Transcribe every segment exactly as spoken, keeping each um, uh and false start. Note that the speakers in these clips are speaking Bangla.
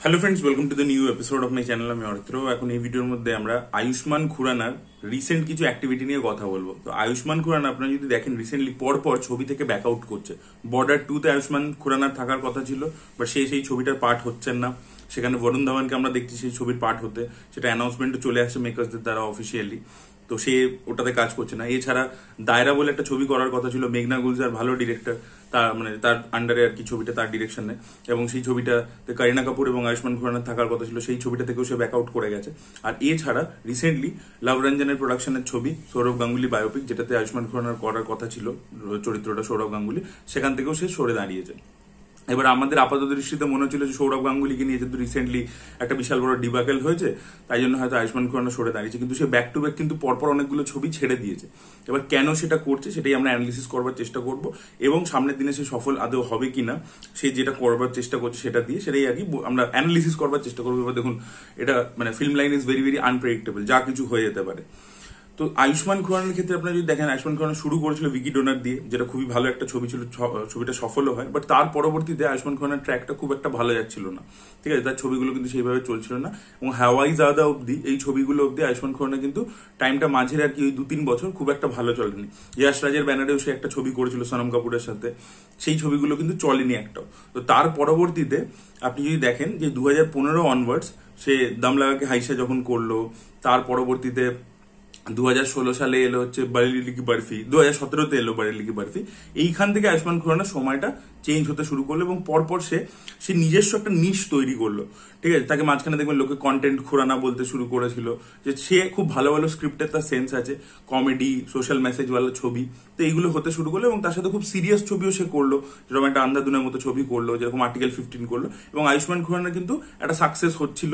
Hello friends, welcome to the new episode of my channel. আমি অরিত্র। এখন এই ভিডিওর মধ্যে আমরা আয়ুষ্মান খুরানার রিসেন্ট কিছু অ্যাক্টিভিটি নিয়ে কথা বলবো। তো আয়ুষ্মান খুরানা আপনারা যদি দেখেন রিসেন্টলি পর পর ছবি থেকে ব্যাক আউট করছে। বর্ডার টু তে আয়ুষ্মান খুরানার থাকার কথা ছিল, বাট সে সেই ছবিটার পার্ট হচ্ছেন না। সেখানে বরুণ ধাওয়ানকে আমরা দেখছি সেই ছবির পার্ট হতে, সেটা অ্যানাউন্সমেন্টও চলে আসছে মেকার্সদের দ্বারা অফিসিয়ালি। তো সে ওটাতে কাজ করছে না। এছাড়া দায়রা বলে একটা ছবি করার কথা ছিল, মেঘনা গুলজার ভালো ডিরেক্টর, তার মানে তার আন্ডারে আর কি ছবিটা, তার ডিরেকশনে, এবং সেই ছবিটাতে কারিনা কাপুর এবং আয়ুষ্মান খুরানার থাকার কথা ছিল, সেই ছবিটা থেকেও সে ব্যাক আউট করে গেছে। আর এছাড়া রিসেন্টলি লাভ রঞ্জনের প্রোডাকশনের ছবি সৌরভ গাঙ্গুলি বায়োপিক, যেটাতে আয়ুষ্মান খুরানার করার কথা ছিল চরিত্রটা সৌরভ গাঙ্গুলি, সেখান থেকেও সে সরে দাঁড়িয়েছে। এবার আমাদের আপাত দৃষ্টিতে মনে হচ্ছিল যে সৌরভ গাঙ্গুলিকে নিয়ে যেহেতু রিসেন্টলি একটা বিশাল বড় ডিবাকেল হয়েছে, তাই জন্য হয়তো আয়ুষ্মান খুরানা সরে দাঁড়িয়েছে, কিন্তু সে ব্যাক টু ব্যাক কিন্তু পরপর অনেকগুলো ছবি ছেড়ে দিয়েছে। এবার কেন সেটা করছে সেটাই আমরা অ্যানালিসিস করবার চেষ্টা করব, এবং সামনের দিনে সে সফল আদৌ হবে কিনা সে যেটা করবার চেষ্টা করছে সেটা দিয়ে, সেটাই আর কি আমরা অ্যানালিসিস করবার চেষ্টা করবো। এবার দেখুন, এটা মানে film line is very very unpredictable, যা কিছু হয়ে যেতে পারে। তো আয়ুষ্মান খুরানার ক্ষেত্রে আপনারা যদি দেখেন, আয়ুষ্মান খুরানা শুরু করেছিল ভিকি ডোনার দিয়ে, যেটা খুবই ভালো একটা ছবি ছিল, ছবিটা সফলও হয়, বাট তার পরবর্তীতে আয়ুষ্মান খুরানার ট্র্যাকটা খুব একটা ভালো যাচ্ছিল না। ঠিক আছে, তার ছবিগুলো কিন্তু সেইভাবে চলছিল না, এবং হাওয়াই জাদা অব্দি, এই ছবিগুলো অব্দি আয়ুষ্মান খুরানা কিন্তু টাইমটা মাঝের আর কি ওই দু তিন বছর খুব একটা ভালো চলেনি। ইয়াশ রাজের ব্যানারেও সে একটা ছবি করেছিল সনম কাপুরের সাথে, সেই ছবিগুলো কিন্তু চলেনি একটাও। তো তার পরবর্তীতে আপনি যদি দেখেন যে দু হাজার পনেরো অনওয়ার্ডস সে দম লাগাকে হাইসা যখন করলো, তার পরবর্তীতে দু হাজার ষোলো সালে এলো হচ্ছে বারেলি কি বরফি, দু হাজার সতেরোতে এলো বারেলি কি বরফি। এইখান থেকে আয়ুষ্মান খুরানার সময়টা চেঞ্জ হতে শুরু করলো, এবং পরপর সে সে নিজস্ব একটা নিশ তৈরি করলো। ঠিক আছে, তাকে মাঝখানে দেখবেন লোকে কন্টেন্ট খুরানা বলতে শুরু করেছিল, যে সে খুব ভালো ভালো স্ক্রিপ্টের তার সেন্স আছে, কমেডি, সোশ্যাল মেসেজওয়ালা ছবি, তো এইগুলো হতে শুরু করলো। এবং তার সাথে খুব সিরিয়াস ছবিও সে করলো, যেরকম একটা আন্ধাধুনের মতো ছবি করলো, যেরকম আর্টিকেল ফিফটিন করলো। এবং আয়ুষ্মান খুরানা কিন্তু একটা সাকসেস হচ্ছিল,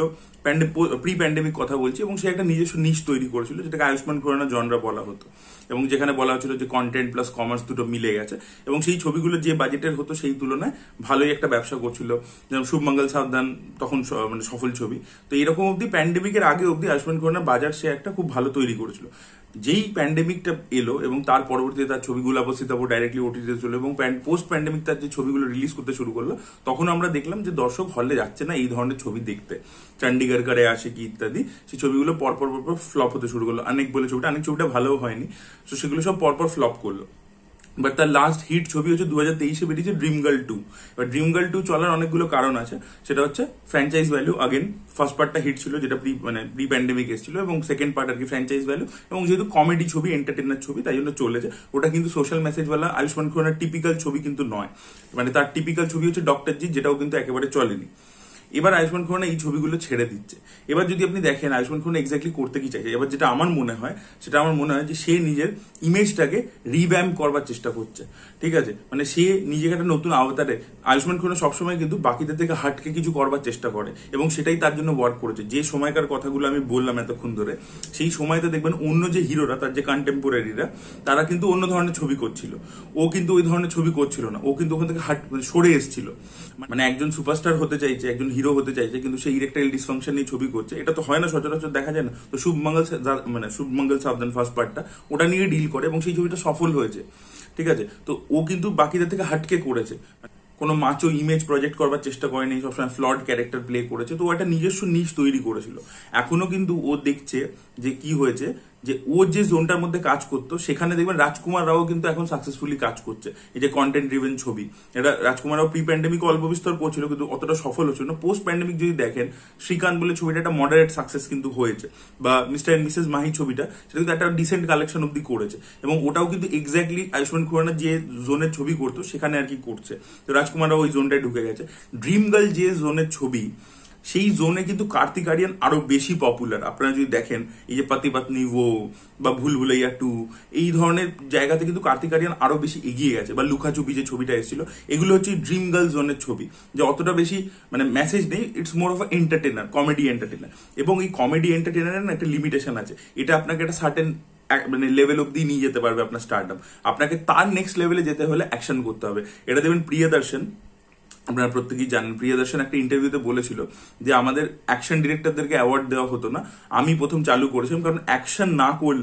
প্রি প্যান্ডেমিক কথা বলছি, এবং সে একটা নিজস্ব নিশ তৈরি করেছিল, যেটাকে আয়ুষ্মান খুরানা জনরা বলা হতো, এবং যেখানে বলা হচ্ছিল যে কন্টেন্ট প্লাস কমার্স দুটো মিলে গেছে। এবং সেই ছবিগুলো যে বাজেটের হতো সেই তুলনায় ভালোই একটা ব্যবসা করছিল, যেমন শুভমঙ্গল সাবধান তখন মানে সফল ছবি। তো এরকম অব্দি প্যান্ডেমিকের আগে অব্দি আয়ুষ্মান খুরানা বাজার সে একটা খুব ভালো তৈরি করেছিল। যেই প্যান্ডেমিকটা এলো এবং তার পরবর্তীতে তার ছবিগুলো অবস্থিত ডাইরেক্টলি ওটিতে চলো, এবং পোস্ট প্যান্ডেমিক তার যে ছবিগুলো রিলিজ করতে শুরু করলো, তখন আমরা দেখলাম যে দর্শক হলে যাচ্ছে না এই ধরনের ছবি দেখতে। চণ্ডীগড় করে আসে কি ইত্যাদি, সেই ছবিগুলো পরপর পরপর ফ্লপ হতে শুরু করলো। অনেক বলে ছবিটা, অনেক ছবিটা ভালোও হয়নি, তো সেগুলো সব পরপর ফ্লপ করলো। বাট তার লাস্ট হিট ছবি হচ্ছে দু হাজার তেইশে বেরিয়েছে ড্রিম গার্ল টু। এবার ড্রিম গার্ল টু চলার অনেকগুলো কারণ আছে, সেটা হচ্ছে ফ্র্যাঞ্চাইজ ভ্যালু। আগেন ফার্স্ট পার্টটা হিট ছিল, যেটা প্রি মানে প্রি প্যান্ডেমিক এসেছিল, এবং সেকেন্ড পার্ট আর কি ফ্র্যাঞ্চাইজ ভ্যালু, এবং যেহেতু কমেডি ছবি, এন্টারটেনার ছবি, তাই জন্য চলেছে। ওটা কিন্তু সোশ্যাল মেসেজওয়ালা আয়ুষ্মান খুরানার টিপিক্যাল ছবি কিন্তু নয়, মানে তার টিপিক্যাল ছবি হচ্ছে ডক্টর জি, যেটাও কিন্তু একেবারে চলেনি। এবার আয়ুষ্মান খুরানা এই ছবিগুলো ছেড়ে দিচ্ছে। এবার যদি আপনি দেখেন আয়ুষ্মান খুরানা এক্স্যাক্টলি করতে কি চাইছে, এবার যেটা আমার মনে হয় সেটা আমার মনে হয় যে সে নিজের ইমেজটাকে রিভ্যাম্প করবার চেষ্টা করছে। ঠিক আছে, মানে সে নিজেকে একটা নতুন আবতারে, আয়ুষ্মান খুরানা সবসময় কিন্তু বাকিদের থেকে হাটকে কিছু করবার চেষ্টা করে, এবং সেটাই তার জন্য ওয়ার্ক করেছে। যে সময়কার কথাগুলো আমি বললাম এতক্ষণ ধরে, সেই সময়তে দেখবেন অন্য যে হিরোরা, তার যে কন্টেম্পোরারিরা, তারা কিন্তু অন্য ধরনের ছবি করছিল, ও কিন্তু ওই ধরনের ছবি করছিল না। ও কিন্তু ওখান থেকে হাট সরে এসেছিল, মানে একজন সুপারস্টার হতে চাইছে, একজন হিরো হতে চাইছে, কিন্তু সেই ইরেকটাইল ডিসফাংশন নিয়ে ছবি করছে। এটা তো হয় না, সচরাচর দেখা যায় না। তো শুভমঙ্গল মানে শুভমঙ্গল সাবধান ফার্স্ট পার্টটা ওটা নিয়ে ডিল করে, এবং সেই ছবিটা সফল হয়েছে। ঠিক আছে, তো ও কিন্তু বাকিদের থেকে হাটকে করেছে, কোনো মাচো ইমেজ প্রজেক্ট করবার চেষ্টা করেনি, সবসময় ফ্লড ক্যারেক্টার প্লে করেছে। তো ও একটা নিজস্ব নিশ তৈরি করেছিল। এখনো কিন্তু ও দেখছে যে কি হয়েছে, যে ও যে জোনটার মধ্যে কাজ করতো, সেখানে দেখবেন রাজকুমার রাও কিন্তু এখন সাকসেসফুলি কাজ করছে। এই যে কন্টেন্ট ড্রিভেন ছবি, এটা রাজকুমার রাও প্রি প্যান্ডেমিক অল্প বিস্তর করছিল, কিন্তু অতটা সফল হচ্ছিল না। পোস্ট প্যান্ডেমিক যদি দেখেন, শ্রীকান্ত বলে ছবিটা একটা মডারেট সাকসেস কিন্তু হয়েছে, বা মিস্টার এন্ড মিসেস মাহি ছবিটা, সেটা কিন্তু একটা ডিসেন্ট কালেকশন অব্দি করেছে, এবং ওটাও কিন্তু এক্স্যাক্টলি আয়ুষ্মান খুরানা যে জোনের ছবি করতো সেখানে আর কি করছে। তো রাজকুমার রাও ওই জোনটায় ঢুকে গেছে। ড্রিম গার্ল যে জোনের ছবি, সেই জোনে কিন্তু কার্তিক আরিয়ান আরো বেশি পপুলার। আপনারা যদি দেখেন এই যে পতি পত্নী ও বা ভুল ভুলাইয়া টু, এই ধরনের জায়গাতে কিন্তু কার্তিক আরিয়ান আরো বেশি এগিয়ে গেছে। বা লুকাচুপি যে ছবিটা এসেছিল, এগুলো হচ্ছে ড্রিম গার্ল জোনের ছবি, যে অতটা বেশি মানে মেসেজ নেই, it's more of entertainer, comedy entertainer. এবং এই কমেডি এন্টারটেনারের না একটা লিমিটেশন আছে, এটা আপনাকে একটা সার্টেন মানে লেভেল অব্দি নিয়ে যেতে পারবে আপনার স্টারডাম। আপনাকে তার নেক্সট লেভেলে যেতে হলে অ্যাকশন করতে হবে। এটা দেখবেন প্রিয়দর্শন, আপনারা প্রত্যেকেই জানেন, প্রিয়দর্শন একটা ইন্টারভিউতে বলেছিল যে আমাদের অ্যাকশন ডিরেক্টরদেরকে অ্যাওয়ার্ড দেওয়া হতো না, আমি প্রথম চালু করেছিলাম, কারণ অ্যাকশন না করলে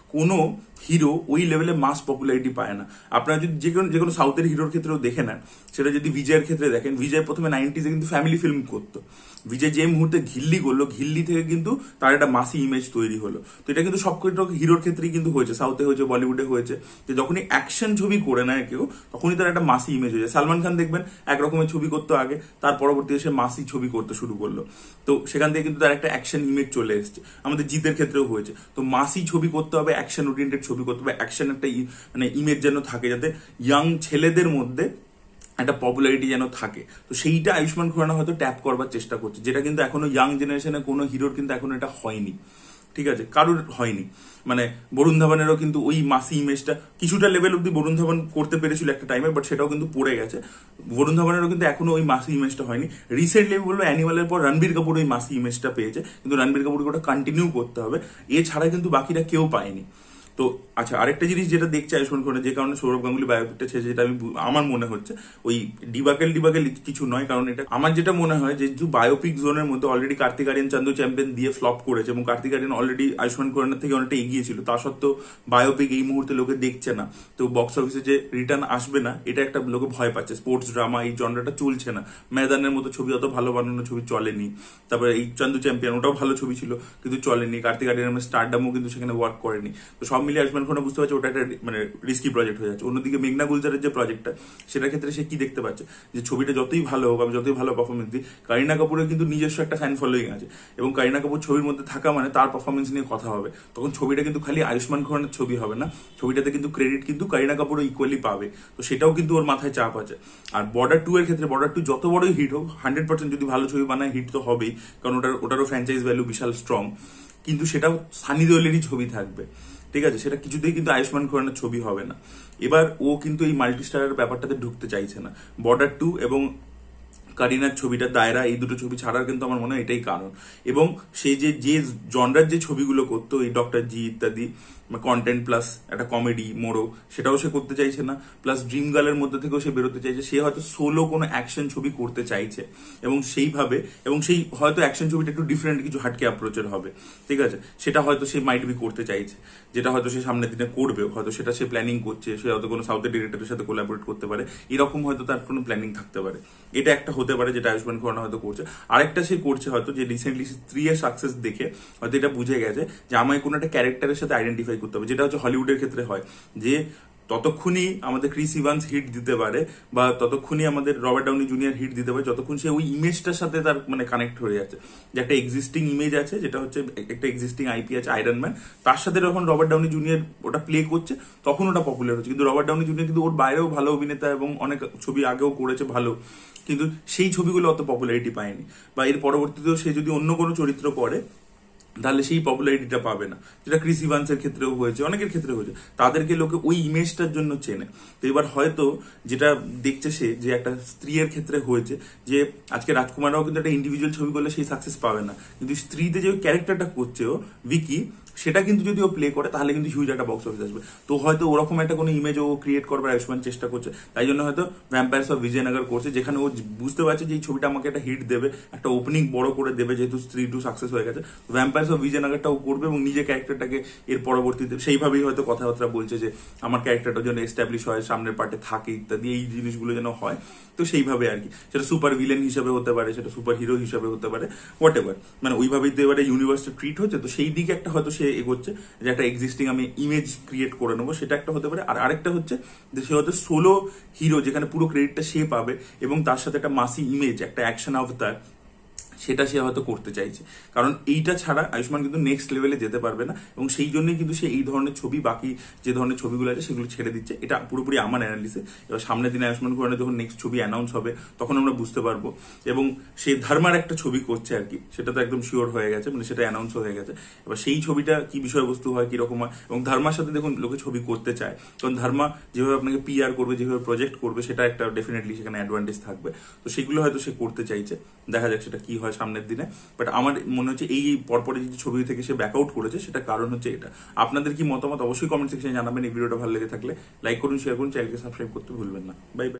কোনো হিরো ওই লেভেলে মাস পপুলারিটি পায় না। আপনারা যদি যে কোনো যে কোনো সাউথের হিরোর ক্ষেত্রেও দেখে নেন, সেটা যদি বিজয়ের ক্ষেত্রে দেখেন, বিজয় প্রথমে নাইনটিজে কিন্তু ফ্যামিলি ফিল্ম করতো। বিজয় যে মুহূর্তে ঘিল্লি করলো, ঘিল্লি থেকে কিন্তু তার একটা মাসি ইমেজ তৈরি হলো। তো এটা কিন্তু সব হিরোর ক্ষেত্রেই কিন্তু হয়েছে, সাউথে হয়েছে, বলিউডে হয়েছে, যে যখনই অ্যাকশন ছবি করে নেয় কেউ, তখনই তার একটা মাসি ইমেজ হয়ে যায়। সালমান খান দেখবেন একরকমের ছবি করতো আগে, তার পরবর্তীতে সে মাসি ছবি করতে শুরু করলো, তো সেখান থেকে কিন্তু তার একটা অ্যাকশন ইমেজ চলে এসছে। আমাদের জিতের ক্ষেত্রেও হয়েছে। তো মাসি ছবি করতে হবে, অ্যাকশন ওরিয়েন্টেড ছবি করতে হবে, অ্যাকশন একটা মানে ইমেজ যেন থাকে, যাতে ইয়াং ছেলেদের মধ্যে একটা পপুলারিটি যেন থাকে। তো সেইটা আয়ুষ্মান খুরানা হয়তো ট্যাপ করবার চেষ্টা করছে, যেটা কিন্তু এখনো ইয়াং জেনারেশনে কোনো হিরোর কিন্তু এখনো এটা হয়নি। ঠিক আছে, কারোর হয়নি। মানে বরুণ ধাবানেরও কিন্তু ওই মাসি ইমেজটা কিছুটা লেভেল অব্দি বরুণ ধাবান করতে পেরেছিল একটা টাইমে, বাট সেটাও কিন্তু পড়ে গেছে। বরুণ ধাবানেরও কিন্তু এখনো ওই মাসি ইমেজটা হয়নি। রিসেন্টলি আমি বলবো অ্যানিমালের পর রণবীর কাপুর ওই মাসি ইমেজটা পেয়েছে, কিন্তু রণবীর কাপুরকে ওটা কন্টিনিউ করতে হবে, এছাড়া কিন্তু বাকিরা কেউ পায়নি। তো আচ্ছা, আরেকটা জিনিস যেটা দেখছে আয়ুষ্মান খুরানা, যে কারণে সৌরভ গাঙ্গুলি বায়োপিকটা ছেড়েছে, যেটা আমি আমার মনে হচ্ছে ওই ডিবাকেল ডিবাকেল কিছু নয়, কারণ এটা আমার যেটা মনে হয় যে বায়োপিক জোনের মধ্যে অলরেডি কার্তিক আরিয়ান চান্দু চ্যাম্পিয়ন দিয়ে ফ্লপ করেছে, এবং কার্তিক আরিয়ান অলরেডি আয়ুষ্মান খুরানার থেকে অনেকটা এগিয়ে ছিল, তা সত্ত্বেও বায়োপিক এই মুহূর্তে লোকে দেখছে না। তো বক্স অফিসে যে রিটার্ন আসবে না, এটা একটা লোকে ভয় পাচ্ছে। স্পোর্টস ড্রামা এই জনরাটা চলছে না, ময়দানের মতো ছবি, অত ভালো বানানো ছবি চলেনি। তারপরে এই চান্দু চ্যাম্পিয়ন, ওটাও ভালো ছবি ছিল কিন্তু চলেনি। কার্তিক আরিয়ানের স্টারডামও কিন্তু সেখানে ওয়ার্ক করেনি। তো সব মিলিয়ে আয়ুষ্মান খুরানা বুঝতে পারছে ওটা একটা মানে রিস্কি প্রজেক্ট হয়ে যাচ্ছে। অন্যদিকে মেঘনা গুলজারের যে প্রজেক্টটা, সেটার ক্ষেত্রে সে কি দেখতে পাচ্ছে, যে ছবিটা যতই ভালো হোক, আমি যতই ভালো পারফরমেন্স দিই, কারিনা কাপুরের কিন্তু নিজস্ব একটা ফ্যান ফলোয়িং আছে, এবং কারিনা কাপুর ছবির মধ্যে থাকা মানে তার পারফরমেন্স নিয়ে কথা হবে। তখন ছবিটা কিন্তু খালি আয়ুষ্মান খুরানার ছবি হবে না, ছবিটাতে কিন্তু ক্রেডিট কিন্তু কারিনা কাপুরও ইকুয়ালি পাবে। তো সেটাও কিন্তু ওর মাথায় চাপ আছে। আর বর্ডার টু এর ক্ষেত্রে, বর্ডার টু যত বড়ই হিট হোক, হান্ড্রেড পার্সেন্ট যদি ভালো ছবি বানায় হিট তো হবেই, কারণ ওটার ওটারও ফ্র্যাঞ্চাইজ ভ্যালু বিশাল স্ট্রং। কিন্তু সেটাও সানি দেওলেরই ছবি থাকবে, ঠিক আছে, সেটা কিছুতেই কিন্তু আয়ুষ্মান খুরানার ছবি হবে না। এবার ও কিন্তু এই মাল্টি স্টারের ব্যাপারটাতে ঢুকতে চাইছে না। বর্ডার টু এবং কারিনার ছবিটা, দায়রা, এই দুটো ছবি ছাড়ার কিন্তু আমার মনে হয় এটাই কারণ। এবং সেই যে যে জনরার যে ছবিগুলো করতো, এই ডক্টর জি ইত্যাদি, কন্টেন্ট প্লাস একটা কমেডি মোড়ো, সেটাও সে করতে চাইছে না। প্লাস ড্রিম গার্লের মধ্যে থেকেও সে বেরোতে চাইছে। সে হয়তো সোলো কোনো অ্যাকশন ছবি করতে চাইছে, এবং সেইভাবে, এবং সেই হয়তো অ্যাকশন ছবিটা একটু ডিফারেন্ট কিছু হাটকে অ্যাপ্রোচের হবে, ঠিক আছে, সেটা হয়তো সে মাইট বি করতে চাইছে, যেটা হয়তো সে সামনের দিনে করবে, হয়তো সেটা সে প্ল্যানিং করছে। সে হয়তো কোনো সাউথের ডিরেক্টরের সাথে কোলাবোরেট করতে পারে, এরকম হয়তো তার কোনো প্ল্যানিং থাকতে পারে। এটা একটা হতে পারে যেটা আয়ুষ্মান খুরানা হয়তো করছে। আরেকটা সে করছে হয়তো, যে রিসেন্টলি স্ত্রী এর সাকসেস দেখে হয়তো এটা বুঝে গেছে যে আমায় কোনো একটা ক্যারেক্টারের সাথে আইডেন্টিফাই করতে হবে, যেটা হচ্ছে হলিউডের ক্ষেত্রে হয়, যে ততক্ষণই আমাদের ক্রিস ইভান্স হিট দিতে পারে, বা ততক্ষণই আমাদের রবার্ট ডাউনি জুনিয়র হিট দিতে পারে, যতক্ষণ সে ওই ইমেজটার সাথে তার মানে কানেক্ট হয়ে যাচ্ছে। যে একটা এক্সিস্টিং ইমেজ আছে, যেটা হচ্ছে একটা এক্সিস্টিং আইপি আছে আয়রন ম্যান, তার সাথে যখন রবার্ট ডাউনি জুনিয়র ওটা প্লে করছে, তখন ওটা পপুলার হচ্ছে। কিন্তু রবার্ট ডাউনি জুনিয়র কিন্তু ওর বাইরেও ভালো অভিনেতা, এবং অনেক ছবি আগেও করেছে ভালো, কিন্তু সেই ছবিগুলো অত পপুলারিটি পায়নি। বা এর পরবর্তীতেও সে যদি অন্য কোনো চরিত্র করে, তাহলে সেই পপুলারিটিটা পাবে না, যেটা ক্রিস ইভান্সের ক্ষেত্রেও হয়েছে, অনেকের ক্ষেত্রে হয়েছে। তাদেরকে লোকে ওই ইমেজটার জন্য চেনে। তো এবার হয়তো যেটা দেখছে সে, যে একটা স্ত্রীর ক্ষেত্রে হয়েছে, যে আজকে রাজকুমাররাও কিন্তু একটা ইন্ডিভিজুয়াল ছবি করলে সেই সাকসেস পাবে না, কিন্তু স্ত্রীতে যে ক্যারেক্টারটা করছে ও ভিকি, সেটা কিন্তু যদি ও প্লে করে, তাহলে কিন্তু হিউজ একটা বক্স অফিস আসবে। তো হয়তো ওরকম একটা কোনো ইমেজ ও ক্রিয়েট করবার আয়ুষ্মান চেষ্টা করছে, তাই জন্য হয়তো ভ্যাম্পায়ার্স অফ বিজয়নগর করছে, যেখানে ও বুঝতে পারছে যে এই ছবিটা আমাকে একটা হিট দেবে, একটা ওপেনিং বড় করে দেবে, যেহেতু স্ত্রী টু সাকসেস হয়ে গেছে। ভ্যাম্পায়ার্স অফ বিজয়নগরটা ও করবে, এবং নিজের ক্যারেক্টারটাকে এর পরবর্তীতে সেইভাবেই হয়তো কথাবার্তা বলছে, যে আমার ক্যারেক্টারটা যেন এস্টাবলিশ হয়, সামনের পার্টে থাকে ইত্যাদি, এই জিনিসগুলো যেন হয়। তো সেইভাবে আর কি, সেটা সুপার ভিলেন হিসাবে হতে পারে, সেটা সুপার হিরো হিসাবে হতে পারে, হোয়াট এভার, মানে ওইভাবেই তো এবারে ইউনিভার্সটা ট্রিট হচ্ছে। তো সেই দিকে একটা হয়তো সে এগোচ্ছে, যে একটা এক্সিস্টিং আমি ইমেজ ক্রিয়েট করে নেবো, সেটা একটা হতে পারে। আর আরেকটা হচ্ছে যে সে হয়তো সোলো হিরো, যেখানে পুরো ক্রেডিটটা সে পাবে, এবং তার সাথে একটা মাসি ইমেজ, একটা অ্যাকশন অবতার, সেটা সে হয়তো করতে চাইছে। কারণ এইটা ছাড়া আয়ুষ্মান কিন্তু নেক্সট লেভেলে যেতে পারবে না, এবং সেই জন্যই কিন্তু সে এই ধরনের ছবি, বাকি যে ধরনের ছবিগুলো আছে সেগুলো ছেড়ে দিচ্ছে। এটা পুরোপুরি আমার অ্যানালিসিস। এবার সামনের দিনে আয়ুষ্মান খুরানা যখন নেক্সট ছবি অ্যানাউন্স হবে, তখন আমরা বুঝতে পারবো। এবং সে ধর্মার একটা ছবি করছে আর কি, সেটা তো একদম শিওর হয়ে গেছে, মানে সেটা অ্যানাউন্স হয়ে গেছে। এবার সেই ছবিটা কি বিষয়বস্তু হয়, কিরকম হয়, এবং ধর্মার সাথে দেখুন লোকে ছবি করতে চায়, কারণ ধর্মা যেভাবে আপনাকে পিআর করবে, যেভাবে প্রজেক্ট করবে, সেটা একটা ডেফিনেটলি সেখানে অ্যাডভান্টেজ থাকবে। তো সেগুলো হয়তো সে করতে চাইছে, দেখা যাক সেটা কি হয় সামনের দিনে। বাট আমার মনে হচ্ছে এই পরপরে যে ছবি থেকে সে ব্যাক আউট করেছে, সেটা কারণ হচ্ছে এটা। আপনাদের কি মতামত অবশ্যই কমেন্ট সেকশনে জানাবেন। এই ভিডিওটা ভালো লেগে থাকলে লাইক করুন, শেয়ার করুন, চ্যানেলকে সাবস্ক্রাইব করতে ভুলবেন না। Bye by.